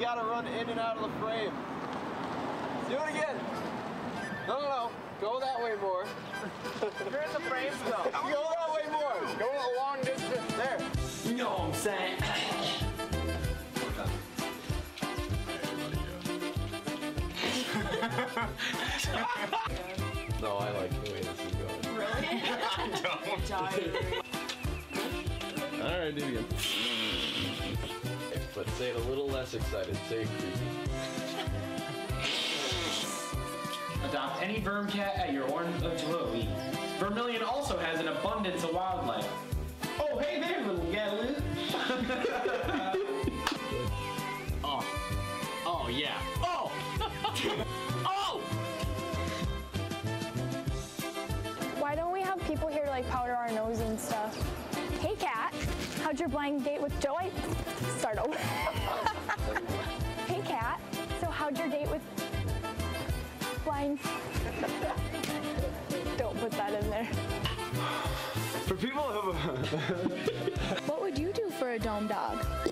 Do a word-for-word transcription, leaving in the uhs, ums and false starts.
gotta run in and out of the frame. Do it again. No, no, no. Go that way more. You're in the frame though. Go that way more. Go a long distance. There. You know what I'm saying? No, I like the way this is going. Really? I don't. Alright, do it again. But say it a little less excited. Say creepy. Adopt any verm cat at your own facility. Vermilion also has an abundance of wildlife. Oh, hey there, little galoo. Oh. Oh, yeah. Oh! Oh! Why don't we have people here to like powder our nose and stuff? Hey, Kat. How'd your blind date with Joy? Start over. Hey, Kat. So how'd your date with blind? Don't put that in there. For people who What would you do for a dome dog?